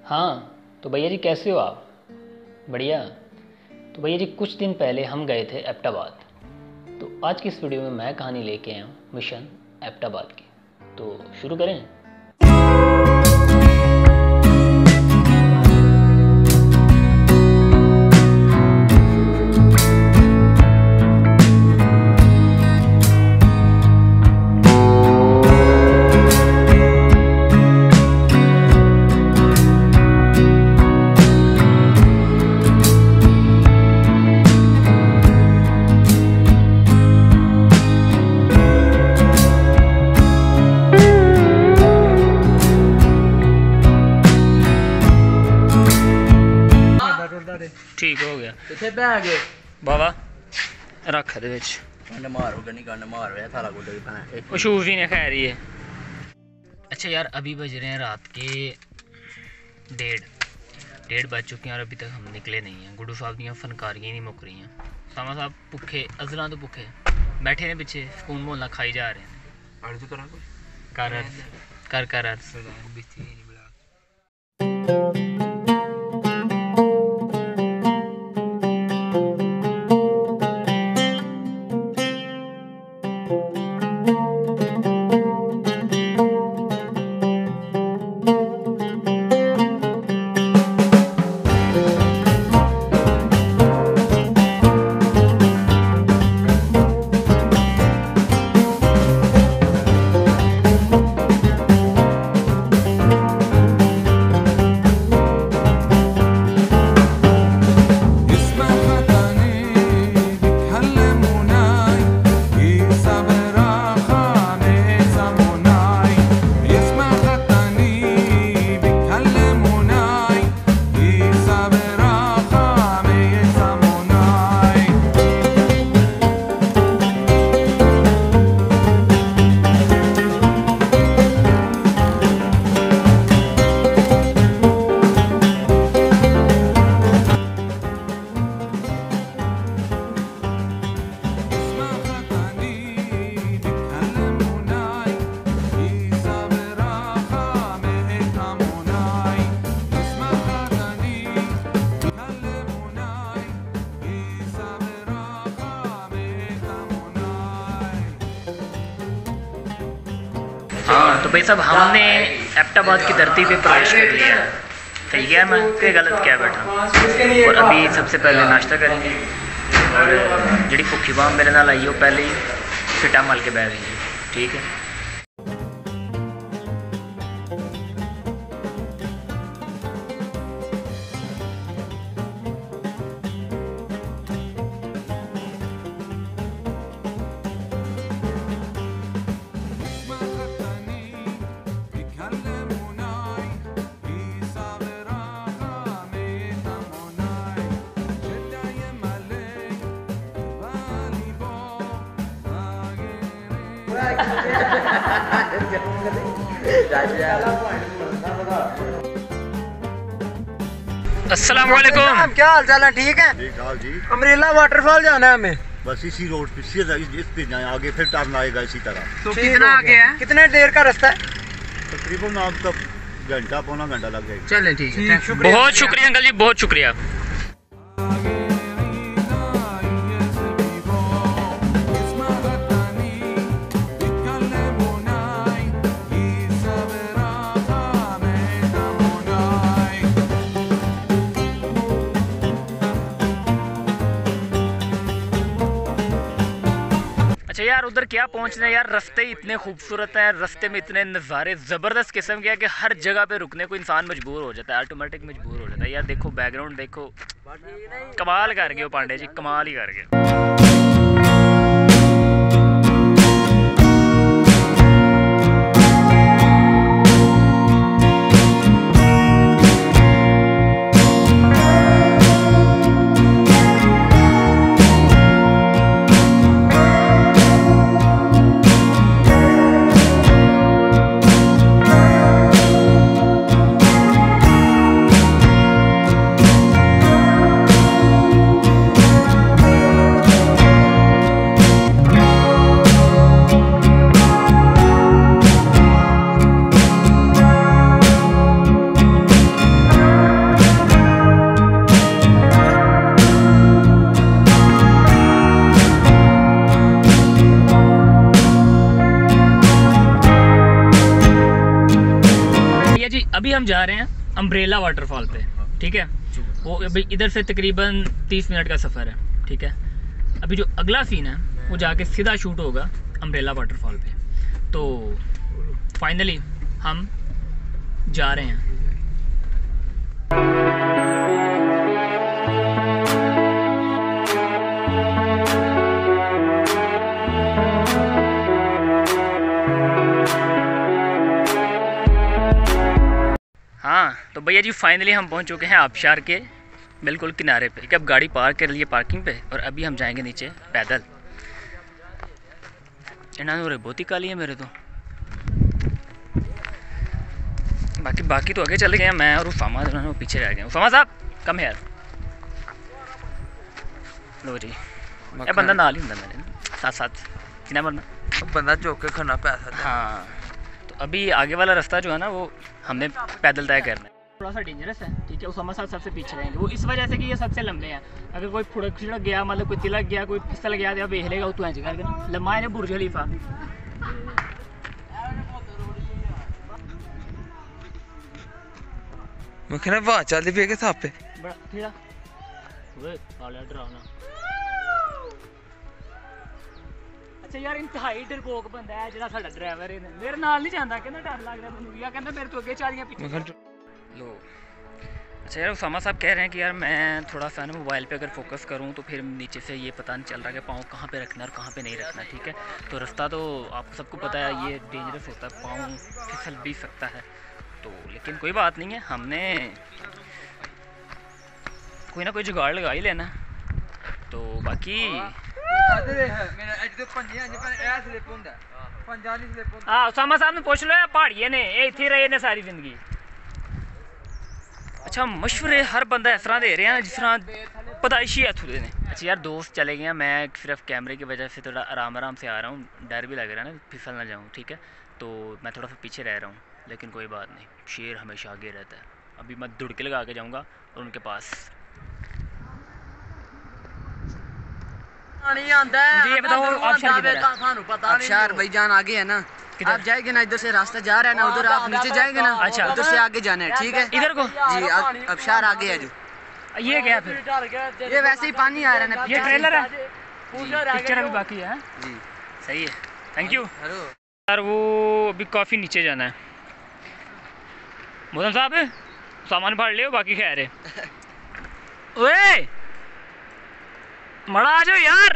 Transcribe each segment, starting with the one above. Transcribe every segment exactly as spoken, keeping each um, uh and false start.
हाँ तो भैया जी कैसे हो आप? बढ़िया। तो भैया जी कुछ दिन पहले हम गए थे एबटाबाद। तो आज की इस वीडियो में मैं कहानी लेके आया हूँ मिशन एबटाबाद की। तो शुरू करें। ठीक हो गया किथे बैग है बाबा रख दे विच गंड मारो गनी गंड मार वे सारा गुड भी बना वो शूज ही नहीं खैर ही है। अच्छा यार अभी बज रहे हैं रात के डेढ़ डेढ़ बज चुके हैं और अभी तक हम निकले नहीं हैं। गुड्डू साहब दी फनकारियां नहीं मुक रही हैं। सामा साहब भुखे अजला तो भुखे बैठे ने पीछे सुकून मोहल्ला खाई जा रहे हैं। अर्ज करा कुछ कर अर्ज कर कर अर्ज हाँ तो भाई साहब हमने एबटाबाद की धरती पे प्रवेश कर लिया। सही गया मैं क्या गलत क्या बैठा। और अभी सबसे पहले नाश्ता करेंगे और जी भुखी बाम मेरे नाल आई हो पहले ही फिटा मल के बह गई। ठीक है अस्सलाम वालेकुम। क्या हाल चाल है? ठीक है जी। अमरीला वाटरफॉल जाना है हमें। बस इसी रोड पे सीधा इस पे जाए आगे फिर टर्न आएगा इसी तरह। तो कितना आगे है? कितने देर का रास्ता है? तकरीबन आपका घंटा पौना घंटा लग जाएगा। चलें ठीक है। बहुत शुक्रिया अंकल जी बहुत शुक्रिया। अच्छा यार उधर क्या पहुंचना है यार। रास्ते इतने खूबसूरत हैं, रास्ते में इतने नज़ारे ज़बरदस्त किस्म के हैं कि हर जगह पे रुकने को इंसान मजबूर हो जाता है, ऑटोमेटिक मजबूर हो जाता है। यार देखो बैकग्राउंड देखो, कमाल कर गए हो पांडे जी, कमाल ही कर गए। हम जा रहे हैं अम्ब्रेला वाटरफॉल पे, ठीक है। वो अभी इधर से तकरीबन तीस मिनट का सफ़र है, ठीक है। अभी जो अगला सीन है वो जाके सीधा शूट होगा अम्ब्रेला वाटरफॉल पे। तो फाइनली हम जा रहे हैं। हाँ तो भैया जी फाइनली हम पहुंच चुके हैं आबशार के बिल्कुल किनारे पे। कि अब गाड़ी पार्क कर लिए पार्किंग पे और अभी हम जाएंगे नीचे पैदल। इन्होंने बहुत ही काली है मेरे तो, बाकी बाकी तो आगे चले गए हैं। मैं और उसामा जो वो पीछे रह गए। उसामा साहब कम है यार। लो जी ये बंदा नाल ही होंगे मेरे साथ साथ कितना मरना बंदा चौक के खाना पैसा। हाँ तो अभी आगे वाला रास्ता जो है ना वो हमने पैदल तय करना है। थोड़ा सा डेंजरस है, ठीक है। उसामा साहब सबसे पीछे रहेंगे, वो इस वजह से कि ये सबसे लंबे हैं। अगर कोई फुड़क छिड़क गया, मतलब कोई तिलक गया, कोई फिसल गया तो बेह लेगा तो ऐसे करके लम्बा है बुर्ज खलीफा। मैं कहना वाह चलती पी के साथ पे बड़ा ठीक है काला डरावना। अच्छा यार इंतहाई डरपोक बंदा है ਜਿਹੜਾ ਸਾਡਾ ਡਰਾਈਵਰ ਹੈ। ਮੇਰੇ ਨਾਲ ਨਹੀਂ ਜਾਂਦਾ, ਕਹਿੰਦਾ डर लगदा ਮੈਨੂੰ। या ਕਹਿੰਦਾ मेरे तो अगे चारियां पीछे। लो अच्छा यार उसामा साहब कह रहे हैं कि यार मैं थोड़ा सा ना मोबाइल पे अगर फोकस करूं तो फिर नीचे से ये पता नहीं चल रहा कि पाँव कहाँ पे रखना है और कहाँ पे नहीं रखना, ठीक है। तो रास्ता तो आपको सबको पता है ये डेंजरस होता है, पाँव फिसल भी सकता है। तो लेकिन कोई बात नहीं है, हमने कोई ना कोई जुगाड़ लगा ही लेना। तो बाकी हाँ उसामा साहब ने पूछ लो पहाड़िए ने इतने रहे ने सारी जिंदगी। अच्छा मशवरे हर बंदा इस तरह दे रहे हैं जिस तरह पदाइशी है थोड़े ने। अच्छा यार दोस्त चले गए हैं, मैं सिर्फ कैमरे की वजह से थोड़ा आराम आराम से आ रहा हूँ। डर भी लग रहा है ना फिसल ना जाऊँ, ठीक है। तो मैं थोड़ा सा पीछे रह रहा हूँ, लेकिन कोई बात नहीं, शेर हमेशा आगे रहता है। अभी मैं दुड़के लगा के जाऊँगा और उनके पास। नहीं आता है। मुझे ये बताओ आबशार किधर है? आबशार भाई जान आगे है ना, आप जाएंगे ना, इधर से रास्ता जा रहा है ना, उधर आप नीचे जाएंगे ना। अच्छा उधर से आगे जाना है, ठीक है। इधर को जी आबशार आगे है जो। ये क्या है फिर? ये वैसे ही पानी आ रहा है ना। ये ट्रेलर है, पिक्चर अभी बाकी है जी। सही है, थैंक यू यार। वो अभी काफ़ी नीचे जाना है। मौसम साहब सामान फाड़ लियो, बाकी खैर है। ओए मड़ा आ जाओ यार,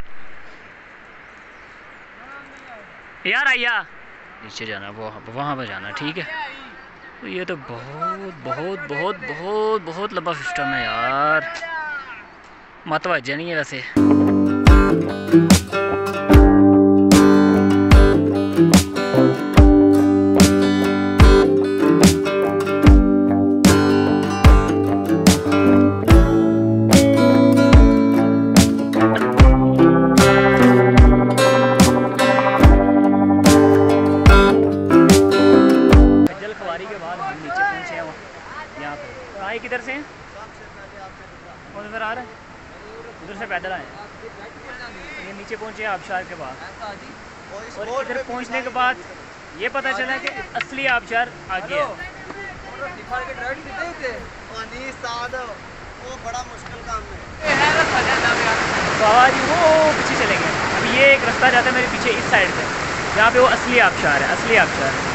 यार आइया नीचे जाना, वो वहाँ पर जाना, ठीक है। तो ये तो बहुत बहुत बहुत बहुत बहुत लंबा सिस्टम है यार, मतवज्जा नहीं है वैसे। किधर से और उधर आ रहा है, उधर से पैदल आए। ये नीचे पहुंचे आबशार के बाद, और इधर पहुंचने के बाद ये पता चला कि असली आबशार आगे है। बड़ा मुश्किल काम है। तो आवाज वो पीछे चले गए। अभी ये एक रास्ता जाता है मेरे पीछे इस साइड से, जहाँ पे वो असली आबशार है, असली आबशार है।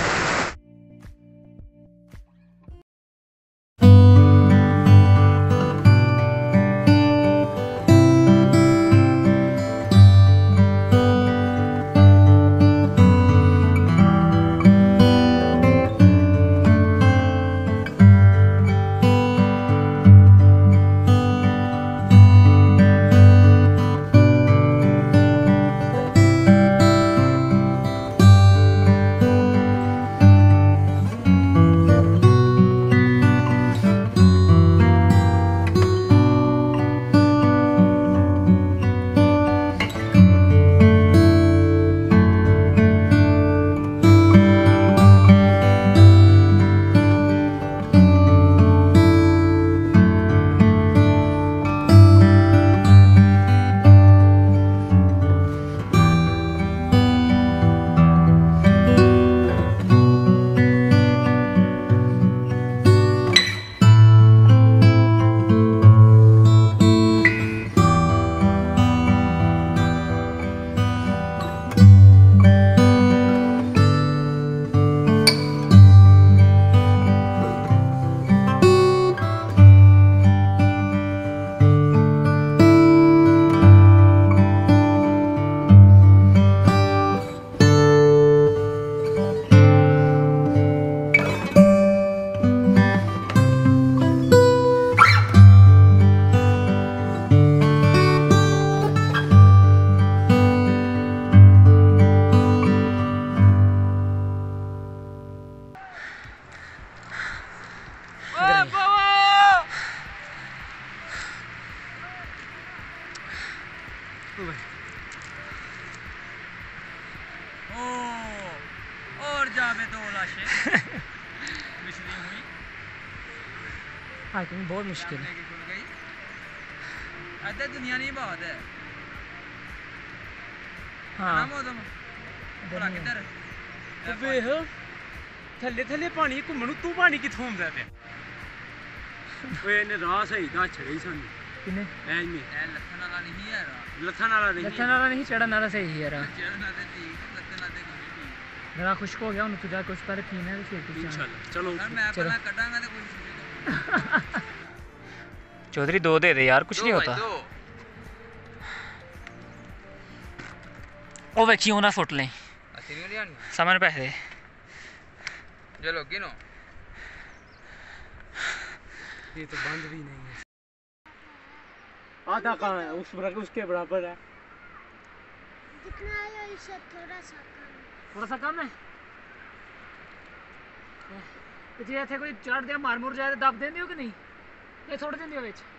हाइकिंग बहुत मुश्किल है। दुनिया नहीं बहुत है। हाँ ਵੇਖ ਥੱਲੇ ਥੱਲੇ ਪਾਣੀ ਘੁੰਮਣ ਤੂੰ ਪਾਣੀ ਕਿੱਥੋਂ ਆਉਂਦਾ ਪਿਆ ਓਏ ਇਹਨੇ ਰਾਹ ਸਹੀ ਦਾ ਛੜੇ ਸਾਨੂੰ किने ਐ ਇਹਨੇ ਇਹ ਲੱਥਣ ਵਾਲਾ ਨਹੀਂ ਹੈ ਲੱਥਣ ਵਾਲਾ ਨਹੀਂ लखन वाला नहीं चढ़न वाला सही है यार। ਚੜਨ ਵਾਲੇ ਠੀਕ ਲੱਥਣ ਵਾਲੇ ਨਹੀਂ ਠੀਕ। मेरा खुश्क हो गया हूं तुझा कुछ पर पीना है तो फिर कुछ जाना। ਇਨਸ਼ਾਅੱਲਾ ਚਲੋ ਸਰ ਮੈਂ चलो। ਪਹਿਲਾਂ ਕੱਢਾਂਗਾ ਤੇ ਕੋਈ चौधरी दो दे दे यार, कुछ नहीं होता। ओ बच्ची होना फुट लें ਅਸੀਂ ਨਹੀਂ ਲਿਆਣੀ सामान पैसे दे। चलो गिनो। ये तो बंद भी नहीं है। आधा कहाँ है? उस बराबर उसके बराबर है। जितना है इससे थोड़ा सा कम है। थोड़ा सा कम है ते जे इथे कोई चढ़ दिया मार मुर जाए तो दब देंदे हो कि नहीं? ये छोड़ देंदे हो विच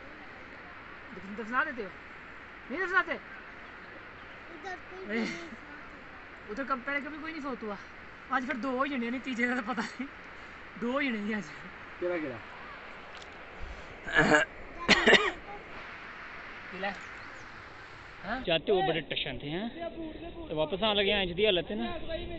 दफना देते हो? नहीं दफनाते? इधर कोई भी नहीं खाता। उधर कम पहले कभी कोई नहीं फोत हुआ। आज फिर दो ही जने नहीं, तीजे का तो पता नहीं। दो ही नहीं आज। केड़ा केड़ा? किला हां चाहते हो बड़े टशन थे हैं तो वापस आने लगे इंज दी हालत है ना,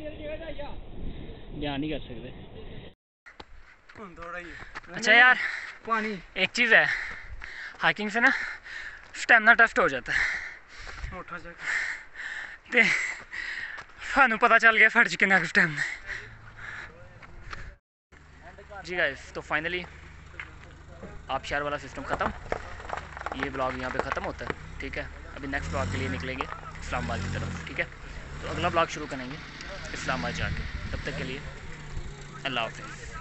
बयान नहीं कर सकते। थोड़ा ही अच्छा यार पानी एक चीज़ है, हाइकिंग से ना स्टैमिना टेस्ट हो जाता है मोटा जगह ते सानू पता चल गया फट कितना कुछ टाइम जी गाइस। तो फाइनली आबशार वाला सिस्टम ख़त्म, ये ब्लॉग यहाँ पे ख़त्म होता है, ठीक है। अभी नेक्स्ट ब्लॉग के लिए निकलेंगे इस्लामाबाद की तरफ, ठीक है। तो अगला ब्लॉग शुरू करेंगे इस्लामाबाद जाके, तब तक के लिए अल्लाह हाफ़िज़।